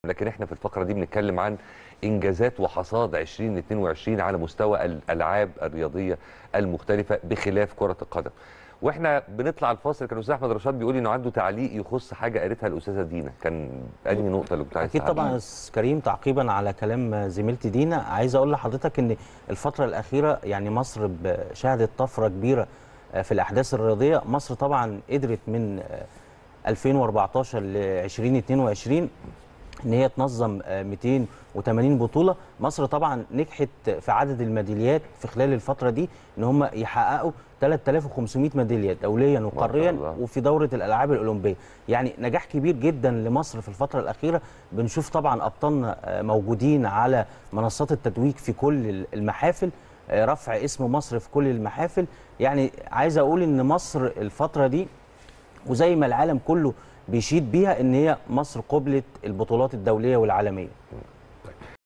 لكن احنا في الفقره دي بنتكلم عن انجازات وحصاد 2022 على مستوى الالعاب الرياضيه المختلفه بخلاف كره القدم. واحنا بنطلع الفاصل كان الاستاذ احمد رشاد بيقول انه عنده تعليق يخص حاجه قالتها الاستاذه دينا، كان انهي نقطه اللي كنت عايز اكيد طبعا يا استاذ كريم، تعقيبا على كلام زميلتي دينا، عايز اقول لحضرتك ان الفتره الاخيره يعني مصر شهدت طفره كبيره في الاحداث الرياضيه. مصر طبعا قدرت من 2014 ل 2022 ان هي تنظم 280 بطوله. مصر طبعا نجحت في عدد الميداليات في خلال الفتره دي ان هم يحققوا 3500 ميداليه دوليا وقاريا وفي دوره الالعاب الاولمبيه. يعني نجاح كبير جدا لمصر في الفتره الاخيره. بنشوف طبعا ابطالنا موجودين على منصات التتويج في كل المحافل، رفع اسم مصر في كل المحافل. يعني عايز اقول ان مصر الفتره دي وزي ما العالم كله بيشيد بيها ان هي مصر قبلت البطولات الدوليه والعالميه.